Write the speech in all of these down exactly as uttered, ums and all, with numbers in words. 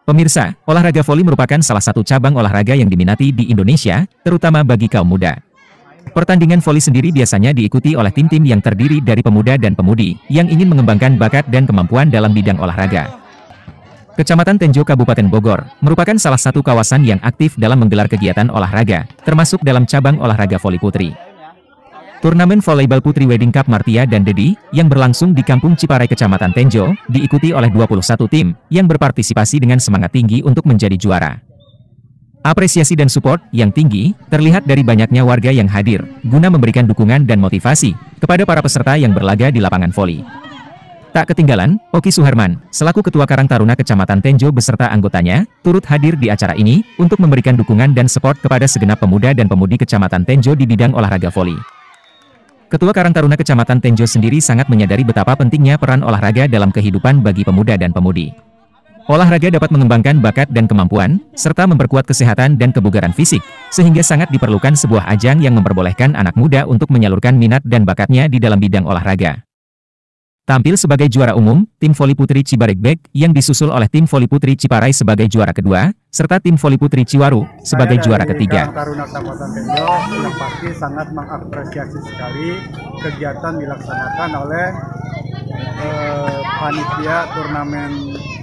Pemirsa, olahraga voli merupakan salah satu cabang olahraga yang diminati di Indonesia, terutama bagi kaum muda. Pertandingan voli sendiri biasanya diikuti oleh tim-tim yang terdiri dari pemuda dan pemudi, yang ingin mengembangkan bakat dan kemampuan dalam bidang olahraga. Kecamatan Tenjo, Kabupaten Bogor, merupakan salah satu kawasan yang aktif dalam menggelar kegiatan olahraga, termasuk dalam cabang olahraga voli putri. Turnamen volleyball putri Wedding Cup Martia dan Dedi, yang berlangsung di Kampung Ciparai, Kecamatan Tenjo, diikuti oleh dua puluh satu tim, yang berpartisipasi dengan semangat tinggi untuk menjadi juara. Apresiasi dan support yang tinggi, terlihat dari banyaknya warga yang hadir, guna memberikan dukungan dan motivasi, kepada para peserta yang berlaga di lapangan voli. Tak ketinggalan, Oki Suherman, selaku Ketua Karang Taruna Kecamatan Tenjo beserta anggotanya, turut hadir di acara ini, untuk memberikan dukungan dan support kepada segenap pemuda dan pemudi Kecamatan Tenjo di bidang olahraga voli. Ketua Karang Taruna Kecamatan Tenjo sendiri sangat menyadari betapa pentingnya peran olahraga dalam kehidupan bagi pemuda dan pemudi. Olahraga dapat mengembangkan bakat dan kemampuan, serta memperkuat kesehatan dan kebugaran fisik, sehingga sangat diperlukan sebuah ajang yang memperbolehkan anak muda untuk menyalurkan minat dan bakatnya di dalam bidang olahraga. Tampil sebagai juara umum, tim voli putri Cibaregbek yang disusul oleh tim voli putri Ciparai sebagai juara kedua, serta tim voli putri Ciwaru sebagai juara ketiga. Karang Taruna Kabupaten Tenjo yang pasti sangat mengapresiasi sekali kegiatan dilaksanakan oleh eh, panitia turnamen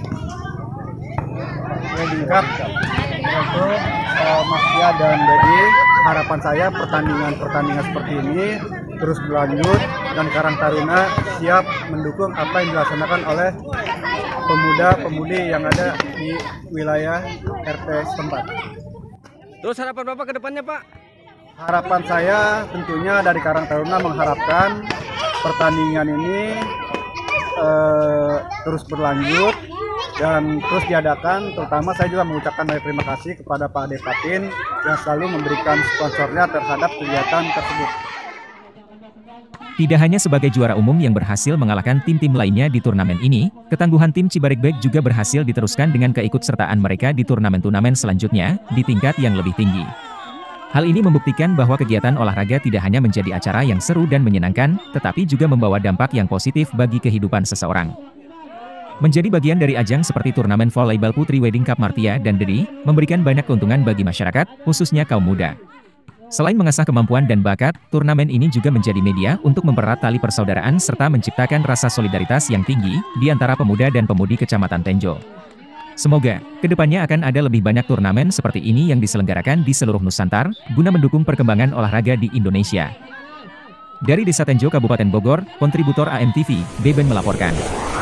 Wedding Cup, yaitu eh, Mas Tia dan Dedi. Harapan saya pertandingan-pertandingan seperti ini terus berlanjut dan Karang Taruna siap mendukung apa yang dilaksanakan oleh pemuda-pemudi yang ada di wilayah R T setempat. Terus harapan Bapak ke depannya, Pak? Harapan saya tentunya dari Karang Taruna mengharapkan pertandingan ini eh, terus berlanjut dan terus diadakan. Terutama saya juga mengucapkan terima kasih kepada Pak Depatin yang selalu memberikan sponsornya terhadap kegiatan tersebut. Tidak hanya sebagai juara umum yang berhasil mengalahkan tim-tim lainnya di turnamen ini, ketangguhan tim Cibaregbek juga berhasil diteruskan dengan keikutsertaan mereka di turnamen-turnamen selanjutnya, di tingkat yang lebih tinggi. Hal ini membuktikan bahwa kegiatan olahraga tidak hanya menjadi acara yang seru dan menyenangkan, tetapi juga membawa dampak yang positif bagi kehidupan seseorang. Menjadi bagian dari ajang seperti turnamen volleyball putri Wedding Cup Martia dan Dedi, memberikan banyak keuntungan bagi masyarakat, khususnya kaum muda. Selain mengasah kemampuan dan bakat, turnamen ini juga menjadi media untuk mempererat tali persaudaraan serta menciptakan rasa solidaritas yang tinggi di antara pemuda dan pemudi Kecamatan Tenjo. Semoga, kedepannya akan ada lebih banyak turnamen seperti ini yang diselenggarakan di seluruh Nusantara, guna mendukung perkembangan olahraga di Indonesia. Dari Desa Tenjo, Kabupaten Bogor, kontributor A M T V, Beben melaporkan.